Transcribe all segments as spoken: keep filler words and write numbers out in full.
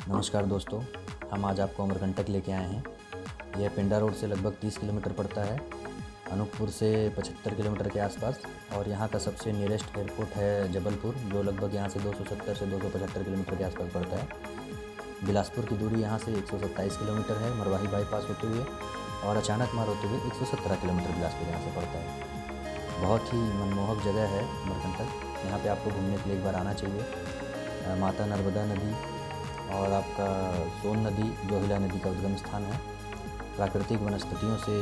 नमस्कार दोस्तों, हम आज आपको अमरकंटक लेके आए हैं। यह पिंडा रोड से लगभग तीस किलोमीटर पड़ता है, अनूपपुर से पचहत्तर किलोमीटर के आसपास। और यहाँ का सबसे नियरेस्ट एयरपोर्ट है जबलपुर, जो लगभग यहाँ से दो सौ सत्तर से दो सौ पचहत्तर किलोमीटर के आसपास पड़ता है। बिलासपुर की दूरी यहाँ से एक सौ सत्ताईस किलोमीटर है मरवाही बाईपास होते हुए, और अचानक मार होते हुए एक सौ सत्रह किलोमीटर बिलासपुर यहाँ से पड़ता है। बहुत ही मनमोहक जगह है अमरकंटक। यहाँ पे आपको घूमने के लिए एक बार आना चाहिए। माता नर्मदा नदी और आपका सोन नदी, जोहिला नदी का उद्गम स्थान है। प्राकृतिक वनस्पतियों से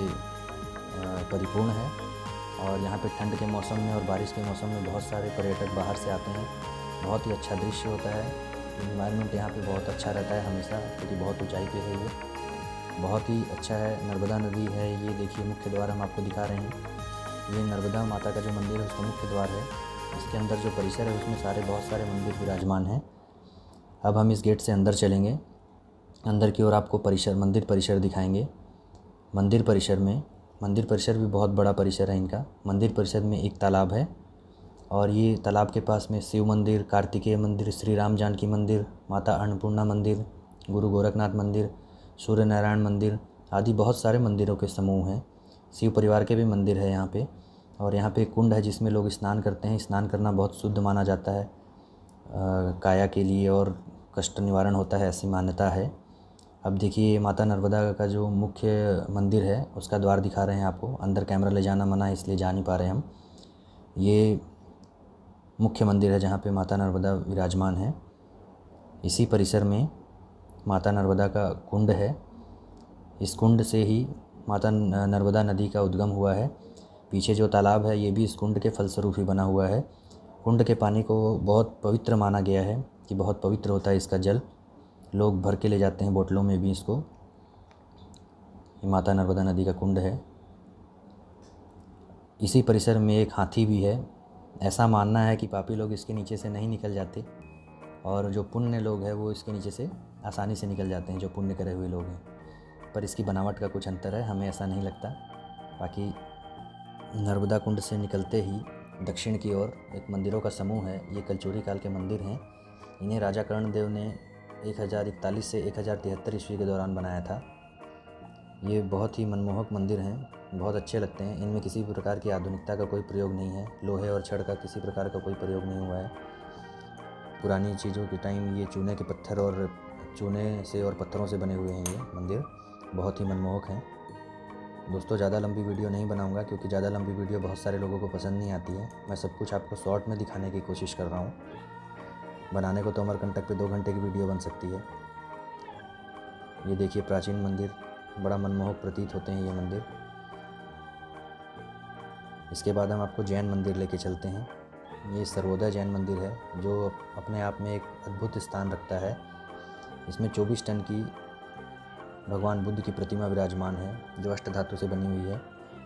परिपूर्ण है, और यहाँ पे ठंड के मौसम में और बारिश के मौसम में बहुत सारे पर्यटक बाहर से आते हैं। बहुत ही अच्छा दृश्य होता है। इन्वायरमेंट यहाँ पे बहुत अच्छा रहता है हमेशा, क्योंकि बहुत ऊंचाई पे है ये। बहुत ही अच्छा है। नर्मदा नदी है, ये देखिए मुख्य द्वार हम आपको दिखा रहे हैं। ये नर्मदा माता का जो मंदिर है उसका मुख्य द्वार है। इसके अंदर जो परिसर है उसमें सारे बहुत सारे मंदिर विराजमान हैं। अब हम इस गेट से अंदर चलेंगे। अंदर की ओर आपको परिसर मंदिर परिसर दिखाएंगे। मंदिर परिसर में मंदिर परिसर भी बहुत बड़ा परिसर है इनका। मंदिर परिसर में एक तालाब है, और ये तालाब के पास में शिव मंदिर, कार्तिकेय मंदिर, श्री राम जानकी मंदिर, माता अन्नपूर्णा मंदिर, गुरु गोरखनाथ मंदिर, सूर्य नारायण मंदिर आदि बहुत सारे मंदिरों के समूह हैं। शिव परिवार के भी मंदिर है यहाँ पे। और यहाँ पे एक कुंड है जिसमें लोग स्नान करते हैं। स्नान करना बहुत शुद्ध माना जाता है, आ, काया के लिए, और कष्ट निवारण होता है, ऐसी मान्यता है। अब देखिए माता नर्मदा का जो मुख्य मंदिर है उसका द्वार दिखा रहे हैं आपको। अंदर कैमरा ले जाना मना है, इसलिए जा नहीं पा रहे हम। ये मुख्य मंदिर है जहाँ पे माता नर्मदा विराजमान है। इसी परिसर में माता नर्मदा का कुंड है। इस कुंड से ही माता नर्मदा नदी का उद्गम हुआ है। पीछे जो तालाब है ये भी इस कुंड के फलस्वरूप ही बना हुआ है। कुंड के पानी को बहुत पवित्र माना गया है कि बहुत पवित्र होता है इसका जल। लोग भर के ले जाते हैं बोतलों में भी इसको। ये माता नर्मदा नदी का कुंड है। इसी परिसर में एक हाथी भी है। ऐसा मानना है कि पापी लोग इसके नीचे से नहीं निकल जाते, और जो पुण्य लोग हैं वो इसके नीचे से आसानी से निकल जाते हैं, जो पुण्य करे हुए लोग हैं। पर इसकी बनावट का कुछ अंतर है, हमें ऐसा नहीं लगता। बाकी नर्मदा कुंड से निकलते ही दक्षिण की ओर एक मंदिरों का समूह है। ये कलचुरी काल के मंदिर हैं। इन्हें राजा कर्णदेव ने एक हज़ार इकतालीस से एक हज़ार तिहत्तर ईस्वी के दौरान बनाया था। ये बहुत ही मनमोहक मंदिर हैं, बहुत अच्छे लगते हैं। इनमें किसी भी प्रकार की आधुनिकता का कोई प्रयोग नहीं है। लोहे और छड़ का किसी प्रकार का कोई प्रयोग नहीं हुआ है। पुरानी चीज़ों के टाइम ये चूने के पत्थर और चूने से और पत्थरों से बने हुए हैं। ये मंदिर बहुत ही मनमोहक हैं। दोस्तों, ज़्यादा लंबी वीडियो नहीं बनाऊंगा, क्योंकि ज़्यादा लंबी वीडियो बहुत सारे लोगों को पसंद नहीं आती है। मैं सब कुछ आपको शॉर्ट में दिखाने की कोशिश कर रहा हूँ। बनाने को तो अमरकंटक पे दो घंटे की वीडियो बन सकती है। ये देखिए प्राचीन मंदिर, बड़ा मनमोहक प्रतीत होते हैं ये मंदिर। इसके बाद हम आपको जैन मंदिर लेके चलते हैं। ये सर्वोदय जैन मंदिर है, जो अपने आप में एक अद्भुत स्थान रखता है। इसमें चौबीस टन की भगवान बुद्ध की प्रतिमा विराजमान है, जो अष्टधातु से बनी हुई है।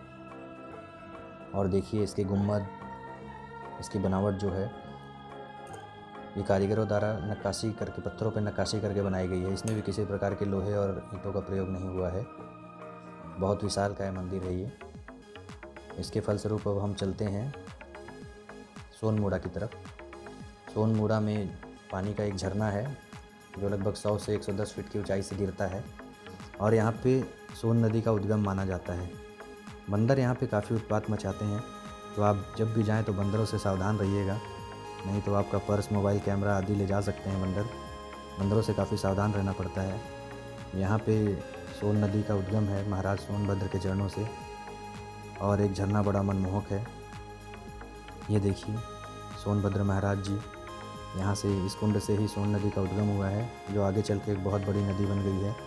और देखिए इसके गुम्बद, इसकी बनावट जो है ये कारीगरों द्वारा नक्काशी करके, पत्थरों पर नक्काशी करके बनाई गई है। इसमें भी किसी प्रकार के लोहे और ईंटों का प्रयोग नहीं हुआ है। बहुत विशाल का मंदिर है ये। इसके फलस्वरूप अब हम चलते हैं सोनमुड़ा की तरफ। सोनमुड़ा में पानी का एक झरना है, जो लगभग सौ से एक सौ दस फीट की ऊंचाई से गिरता है, और यहाँ पे सोन नदी का उद्गम माना जाता है। बंदर यहाँ पे काफ़ी उत्पात मचाते हैं, तो आप जब भी जाएं तो बंदरों से सावधान रहिएगा, नहीं तो आपका पर्स, मोबाइल, कैमरा आदि ले जा सकते हैं बंदर। बंदरों से काफ़ी सावधान रहना पड़ता है। यहाँ पे सोन नदी का उद्गम है महाराज सोनभद्र के चरणों से, और एक झरना बड़ा मनमोहक है। ये देखिए सोनभद्र महाराज जी, यहाँ से इस कुंड से ही सोन नदी का उद्गम हुआ है, जो आगे चल के एक बहुत बड़ी नदी बन गई है।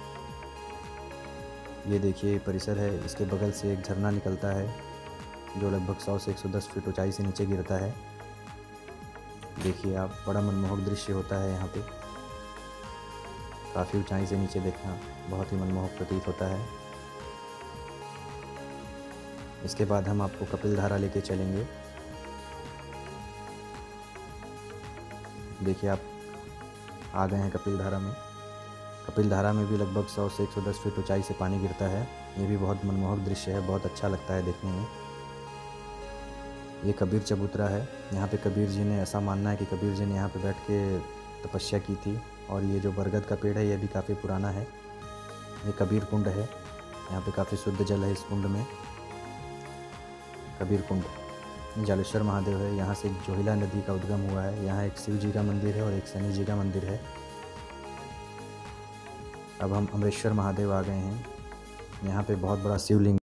ये देखिए परिसर है, इसके बगल से एक झरना निकलता है, जो लगभग सौ से एक सौ दस फीट ऊंचाई से नीचे गिरता है। देखिए आप, बड़ा मनमोहक दृश्य होता है यहाँ पे। काफ़ी ऊंचाई से नीचे देखना बहुत ही मनमोहक प्रतीत होता है। इसके बाद हम आपको कपिलधारा लेके चलेंगे। देखिए आप आ गए हैं कपिलधारा में। कपिलधारा में भी लगभग सौ से एक सौ दस फीट ऊंचाई से पानी गिरता है। ये भी बहुत मनमोहक दृश्य है, बहुत अच्छा लगता है देखने में। ये कबीर चबूतरा है। यहाँ पे कबीर जी ने, ऐसा मानना है कि कबीर जी ने यहाँ पे बैठ के तपस्या की थी, और ये जो बरगद का पेड़ है ये भी काफ़ी पुराना है। ये कबीर कुंड है, यहाँ पे काफ़ी शुद्ध जल है इस कुंड में। कबीर कुंड जालेश्वर महादेव है, यहाँ से जोहिला नदी का उद्गम हुआ है। यहाँ एक शिव जी का मंदिर है और एक शनि जी का मंदिर है। अब हम अमरेश्वर महादेव आ गए हैं। यहाँ पे बहुत बड़ा शिवलिंग